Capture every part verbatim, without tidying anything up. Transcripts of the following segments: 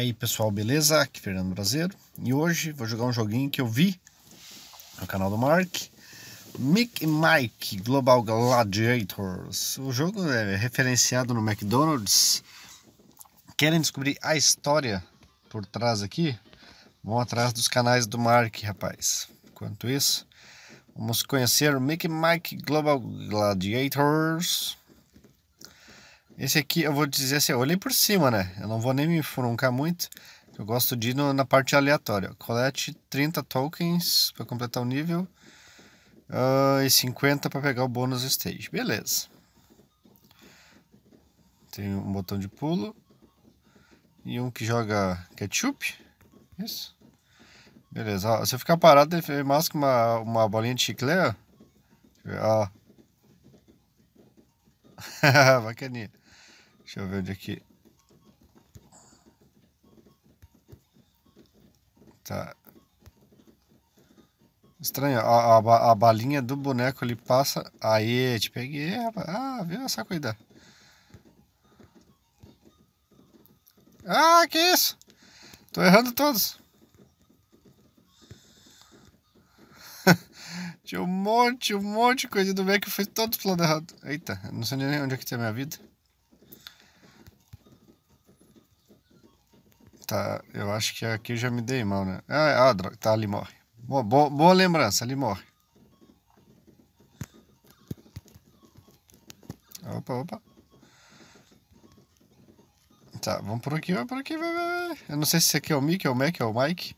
aí pessoal, beleza? Aqui é Fernando Brasileiro e hoje vou jogar um joguinho que eu vi no canal do Mark, Mickey Mike Global Gladiators. O jogo é referenciado no McDonald's. Querem descobrir a história por trás aqui? Vão atrás dos canais do Mark, rapaz. Enquanto isso, vamos conhecer o Mickey Mike Global Gladiators. Esse aqui eu vou dizer assim, eu olhei por cima, né? Eu não vou nem me furuncar muito. Eu gosto de ir no, na parte aleatória. Colete trinta tokens para completar o nível. Uh, e cinquenta para pegar o bônus stage. Beleza. Tem um botão de pulo. E um que joga ketchup. Isso. Beleza. Ó, se eu ficar parado, ele masca uma, uma bolinha de chiclete. Ó. Bacaninha. Deixa eu ver onde aqui. Tá. Estranho, a, a, a balinha do boneco ali passa. Aí, te peguei, rapaz. Ah, viu? Só cuidar. Ah, que isso? Tô errando todos. Tinha um monte, um monte de coisa do Mac que foi todos pro lado errado. Eita, não sei nem onde é que tem a minha vida. Tá, eu acho que aqui eu já me dei mal, né? Ah, ah droga, tá, ali morre. Boa, boa, boa lembrança, ali morre. Opa, opa. Tá, vamos por aqui, vamos por aqui, vai, vai, vai. Eu não sei se esse aqui é o Mickey, é o Mac, é o Mike.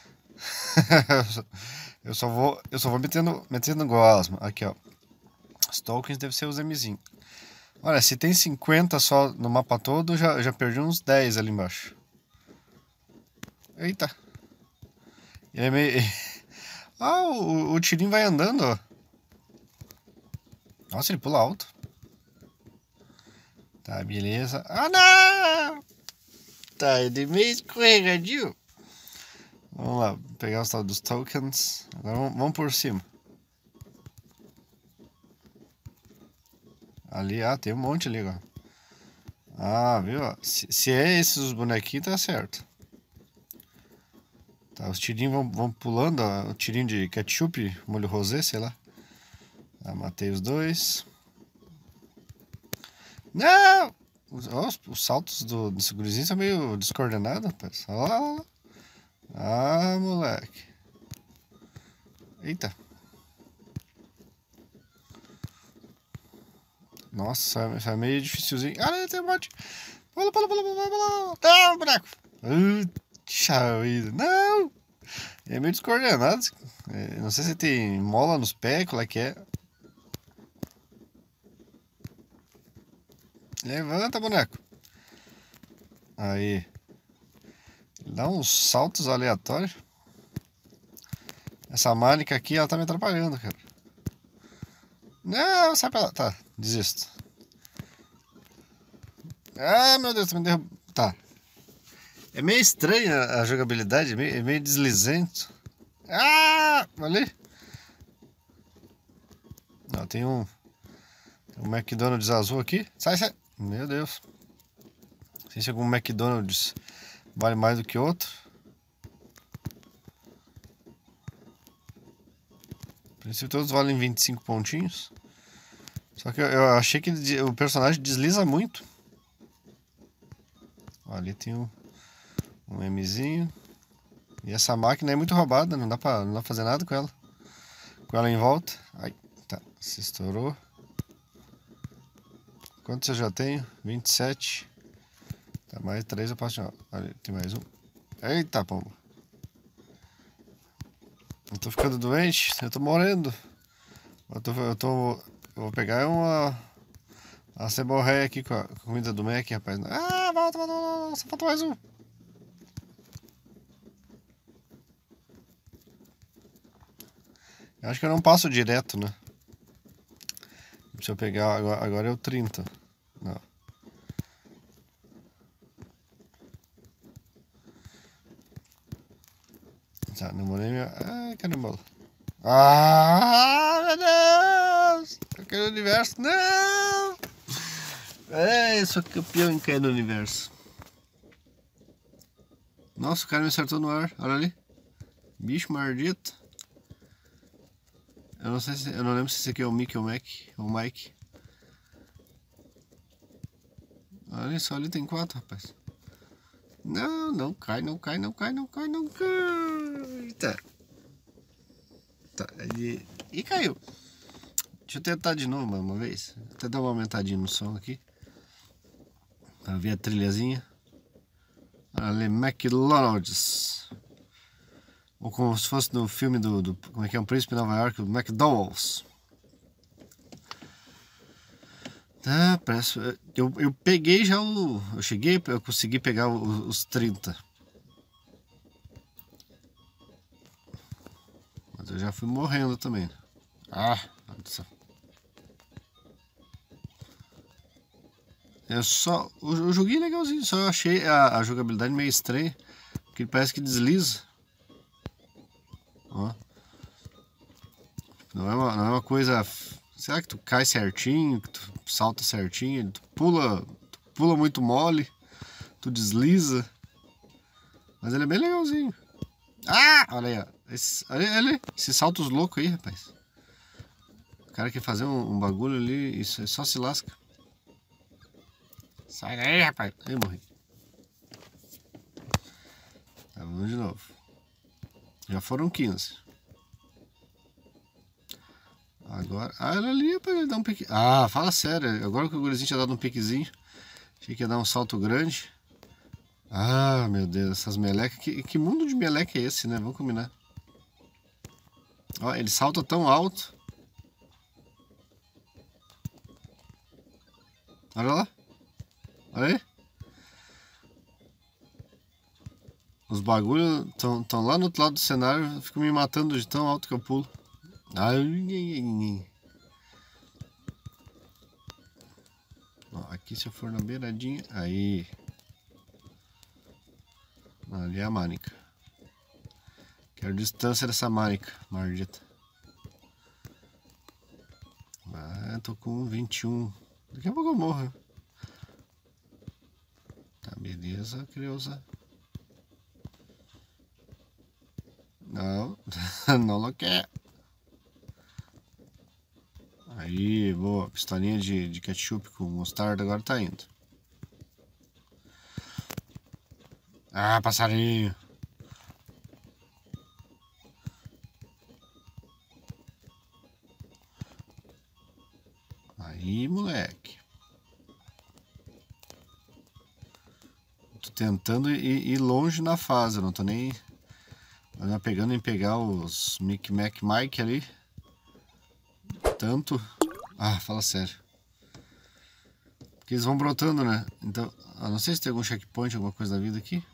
eu só vou, eu só vou metendo, metendo gosma. Aqui, ó. Os tokens devem ser os Mzinhos. Olha, se tem cinquenta só no mapa todo, já, já perdi uns dez ali embaixo. Eita. Ele é meio... Ah, o, o tirinho vai andando, ó. Nossa, ele pula alto. Tá, beleza. Ah, não! Tá, ele é meio escorregadio. Vamos lá, pegar os tal dos tokens. Agora vamos, vamos por cima. Ali, ah, tem um monte ali agora. Ah, viu? Se, se é esses os bonequinhos, tá certo. Tá, os tirinhos vão, vão pulando, ó. O tirinho de ketchup, molho rosé, sei lá. Ah, matei os dois. Não! Os, os, os saltos do, desse gurizinho são meio descoordenados, rapaz. Olha lá, olha lá. Ah, moleque. Eita. Nossa, isso é meio dificilzinho. Ah, tem um monte. Pula, pula, pula, pula, pula. Não, boneco. Puxa vida. Não. É meio descoordenado. É, não sei se tem mola nos pés, qual é que é. Levanta, boneco. Aí. Dá uns saltos aleatórios. Essa mágica aqui, ela tá me atrapalhando, cara. Não, sai pra lá. Tá, desisto. Ah, meu Deus, tá me derrubando. Tá. É meio estranha a jogabilidade, é meio, é meio deslizante. Ah, ali. Não, tem um, tem um McDonald's azul aqui. Sai, sai. Meu Deus. Não sei se algum McDonald's vale mais do que outro. A princípio todos valem vinte e cinco pontinhos. Só que eu, eu achei que ele, o personagem desliza muito. Ali tem um, um Mzinho. E essa máquina é muito roubada, não dá pra, não dá pra fazer nada com ela. Com ela em volta. Ai, tá, se estourou. Quantos eu já tenho? vinte e sete. Tá, mais três eu passo de... Ali, tem mais um. Eita, pombo. Eu tô ficando doente, eu tô morrendo. Eu tô... Eu, tô, eu vou pegar uma... Uma ceborréia aqui com a comida do Mac, rapaz. Ah, volta, volta, volta. Só falta mais um. Eu acho que eu não passo direto, né? Se eu pegar agora, agora é o trinta. Não. Tá, não morei minha. Ai, caramba. Ah, meu Deus! Eu quero o universo. Não! É, eu sou campeão em cair no universo. Nossa, o cara me acertou no ar, olha ali. Bicho maldito. Eu não sei se, eu não lembro se esse aqui é o Mickey ou o Mac, ou o Mike. Olha só, ali tem quatro, rapaz. Não, não cai, não cai, não cai, não cai, não cai. Tá. Tá, e, e caiu. Deixa eu tentar de novo uma vez. Até dar uma aumentadinha no som aqui. Pra ver a trilhazinha. Ali, McDonald's. Ou como se fosse no filme do, do como é que é, um Príncipe de Nova York, o McDonald's. Tá, parece, eu, eu peguei já o... Eu cheguei, eu consegui pegar os, os trinta. Mas eu já fui morrendo também. Ah, nossa. É só... O, o joguinho é legalzinho, só eu achei a, a jogabilidade meio estranha. Porque ele parece que desliza. Ó. Não é uma, não é uma coisa... Será que tu cai certinho, que tu salta certinho, tu pula, tu pula muito mole, tu desliza. Mas ele é bem legalzinho. Ah, olha aí, ó. Esse, olha, olha esses saltos loucos aí, rapaz. O cara quer fazer um, um bagulho ali, isso só se lasca. Sai daí, rapaz. Aí morri. Tá, vamos de novo. Já foram quinze. Agora... Ah, ela ali é pra ele dar um pique... Ah, fala sério. Agora que o gurizinho tinha dado um piquezinho. Achei que ia dar um salto grande. Ah, meu Deus. Essas melecas... Que, que mundo de meleca é esse, né? Vamos combinar. Ó, ele salta tão alto. Olha lá. Olha aí. Os bagulhos estão tão lá no outro lado do cenário. Ficam me matando de tão alto que eu pulo. Ai, ó, aqui se eu for na beiradinha, aí ali é a manica. Quero distância dessa manica, maldita. Ah, tô com vinte e um. Daqui a pouco eu morro. Tá, beleza, criousa. Não, não lo quer. Aí, boa. Pistolinha de, de ketchup com mostarda agora tá indo. Ah, passarinho. Aí, moleque. Tô tentando ir, ir longe na fase. Eu não tô nem... Eu pegando em pegar os Mickey Mac Mike ali. Tanto. Ah, fala sério. Porque eles vão brotando, né? Então, eu não sei se tem algum checkpoint, alguma coisa da vida aqui.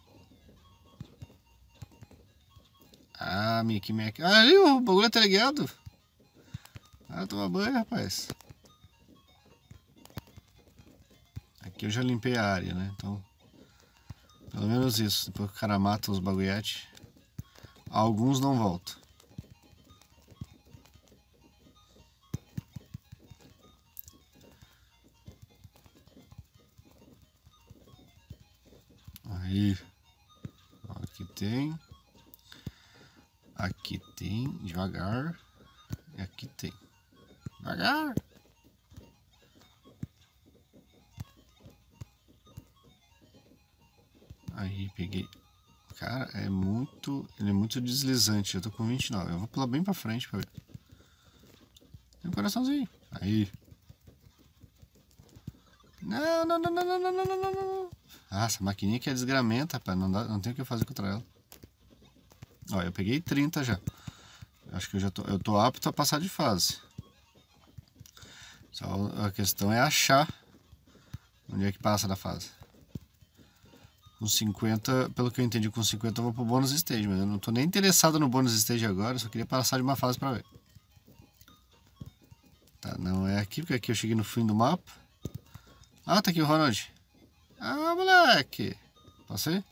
Ah, Mickey Mac. Ah, ali o bagulho tá ligado. Ah, toma banho, rapaz. Aqui eu já limpei a área, né? Então, pelo menos isso. Depois que o cara mata os bagulhetes, alguns não voltam. Aí, aqui tem, aqui tem, devagar, e aqui tem, devagar. Aí, peguei. Cara, é muito, ele é muito deslizante. Eu tô com vinte e nove, eu vou pular bem pra frente pra ver. Tem um coraçãozinho. Aí. Não, não, não, não, não, não, não, não, não. Ah, essa maquininha que é desgramenta, rapaz. Não, dá, não tem o que fazer contra ela. Ó, eu peguei trinta já. Acho que eu já tô, eu tô apto a passar de fase. Só a questão é achar onde é que passa da fase. Com cinquenta, pelo que eu entendi, com cinquenta eu vou pro bônus stage, mas eu não tô nem interessado no bônus stage agora, eu só queria passar de uma fase pra ver. Tá, não é aqui, porque aqui eu cheguei no fim do mapa. Ah, tá aqui o Ronald. Ah, moleque. Posso ir?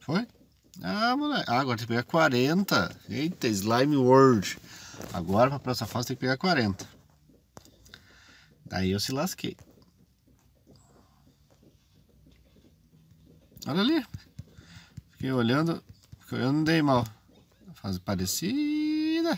Foi? Ah, moleque. Ah, agora tem que pegar quarenta. Eita, Slime World. Agora pra próxima fase tem que pegar quarenta. Daí eu se lasquei. Olha ali. Fiquei olhando. Fiquei olhando, não dei mal. Fase parecida.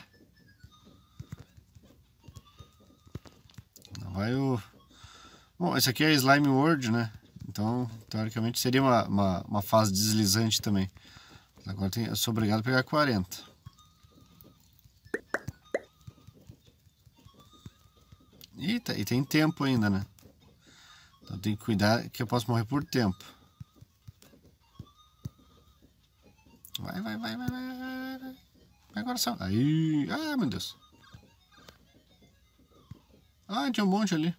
Não vai o... Bom, esse aqui é Slime World, né? Então, teoricamente, seria uma, uma, uma fase deslizante também. Agora tem, eu sou obrigado a pegar quarenta. Eita, e tem tempo ainda, né? Então tem que cuidar que eu posso morrer por tempo. Vai, vai, vai, vai, vai, vai, vai. Vai, coração. Aí, ah, meu Deus. Ah, tinha um monte ali.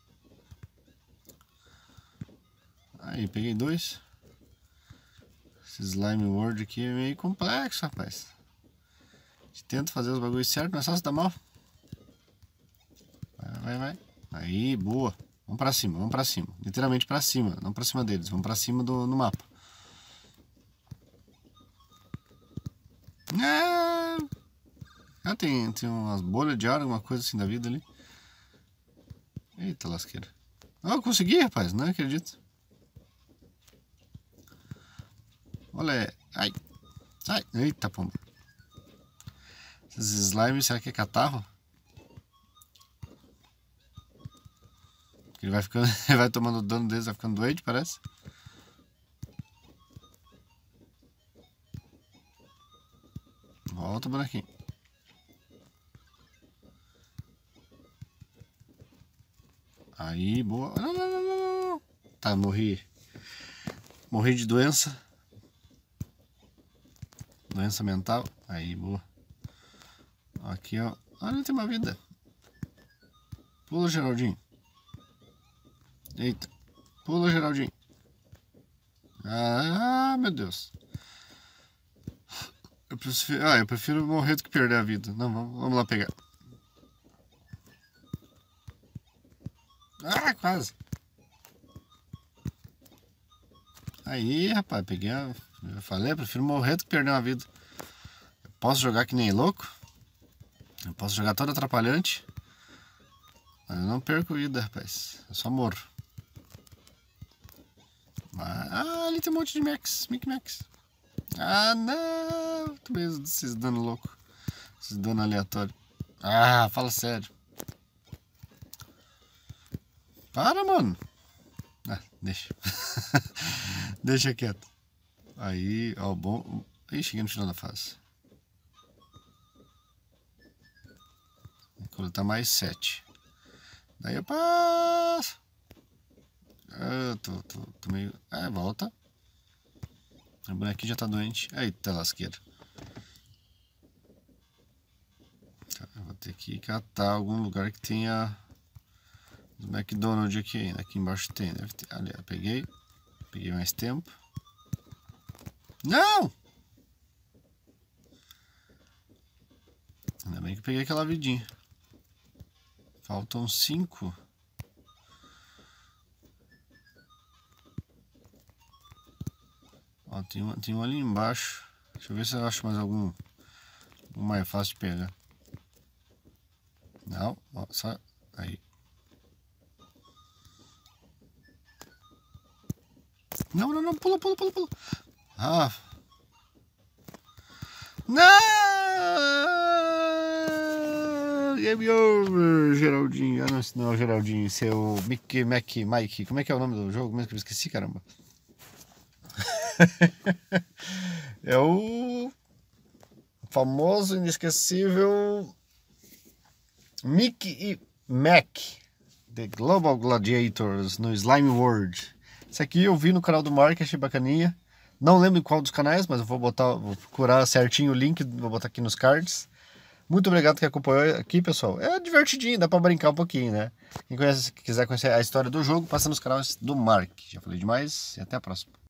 Aí, peguei dois. Esse Slime World aqui é meio complexo, rapaz. A gente tenta fazer os bagulhos certos, não é só se dar mal. Vai, vai, vai. Aí, boa. Vamos pra cima, vamos pra cima. Literalmente pra cima, não pra cima deles. Vamos pra cima do no mapa. Ah, ah tem, tem umas bolhas de ar, alguma coisa assim da vida ali. Eita lasqueira. Ah, eu consegui, rapaz, não acredito. Olha, ai, sai, eita pomba. Esses slimes, será que é catarro? Ele vai ficando, ele vai tomando dano deles, vai ficando doente, parece. Volta, bonequinho. Aí, boa. Não, não, não, não, não. Tá, morri. Morri de doença. Doença mental. Aí, boa. Aqui, ó. Olha, tem uma vida. Pula, Geraldinho. Eita. Pula, Geraldinho. Ah, meu Deus. Eu prefiro, ah, eu prefiro morrer do que perder a vida. Não, vamos, vamos lá pegar. Ah, quase. Aí, rapaz, peguei a... Eu falei, eu prefiro morrer do que perder uma vida. Eu posso jogar que nem louco. Eu posso jogar todo atrapalhante. Mas eu não perco vida, rapaz. Eu só morro. Ah, ali tem um monte de Max. Mic Max. Ah, não. Tô mesmo desses dano louco. Esses dano aleatório. Ah, fala sério. Para, mano. Ah, deixa. Deixa quieto. Aí, ó, bom. Aí, cheguei no final da fase. Vou coletar mais sete. Daí eu passo. Eu tô, tô, tô meio... É, volta. O bonequinho já tá doente. Eita lasqueira. Tá, eu vou ter que catar algum lugar que tenha os McDonald's aqui ainda. Aqui embaixo tem, deve ter. Ali, eu peguei. Peguei mais tempo. Não! Ainda bem que eu peguei aquela vidinha. Faltam cinco. Ó, tem um, tem um ali embaixo. Deixa eu ver se eu acho mais algum, algum mais fácil de pegar. Não, ó, só aí. Não, não, não, pula, pula, pula, pula. Ah. Não! Game over, Geraldinho. Ah, não, esse não é o Geraldinho, esse é o Mickey, Mac, Mike. Como é que é o nome do jogo mesmo que eu esqueci, caramba? É o famoso, inesquecível Mickey e Mac, The Global Gladiators, no Slime World. Esse aqui eu vi no canal do Mark, achei bacaninha. Não lembro em qual dos canais, mas eu vou botar, vou procurar certinho o link, vou botar aqui nos cards. Muito obrigado que acompanhou aqui, pessoal. É divertidinho, dá pra brincar um pouquinho, né? Quem conhece, quiser conhecer a história do jogo, passa nos canais do Mark. Já falei demais e até a próxima.